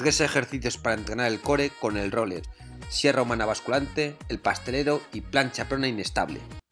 3 ejercicios para entrenar el core con el roller, sierra humana basculante, el pastelero y plancha prona inestable.